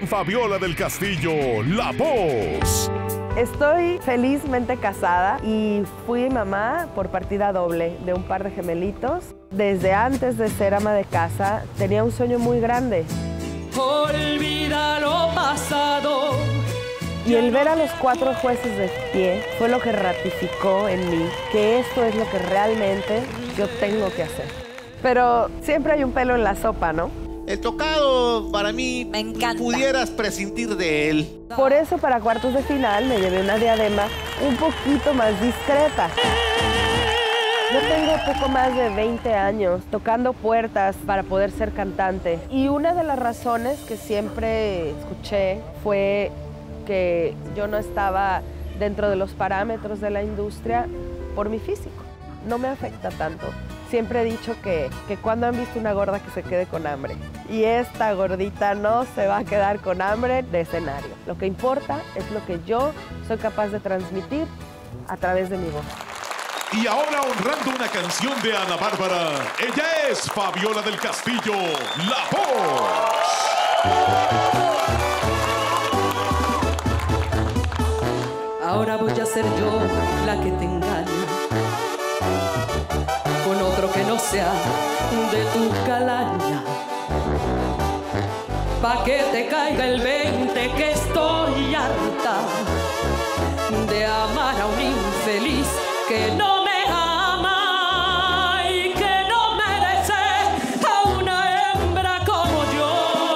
Fabiola del Castillo, la voz. Estoy felizmente casada y fui mamá por partida doble de un par de gemelitos. Desde antes de ser ama de casa tenía un sueño muy grande. Olvida lo pasado. Y el ver a los 4 jueces de pie fue lo que ratificó en mí que esto es lo que realmente yo tengo que hacer. Pero siempre hay un pelo en la sopa, ¿no? El tocado, para mí, me encanta. Pudieras prescindir de él. Por eso, para cuartos de final, me llevé una diadema un poquito más discreta. Yo tengo poco más de 20 años tocando puertas para poder ser cantante. Y una de las razones que siempre escuché fue que yo no estaba dentro de los parámetros de la industria por mi físico. No me afecta tanto. Siempre he dicho que cuando han visto una gorda que se quede con hambre. Y esta gordita no se va a quedar con hambre de escenario. Lo que importa es lo que yo soy capaz de transmitir a través de mi voz. Y ahora, honrando una canción de Ana Bárbara, ella es Fabiola del Castillo, la voz. Ahora voy a ser yo la que te engaña con otro que no sea de tu calaña. Pa' que te caiga el 20 que estoy harta de amar a un infeliz que no me ama y que no merece a una hembra como yo.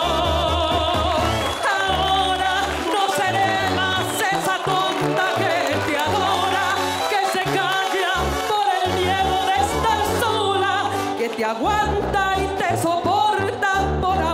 Ahora no seré más esa tonta que te adora, que se calla por el miedo de estar sola, que te aguanta y te soporta por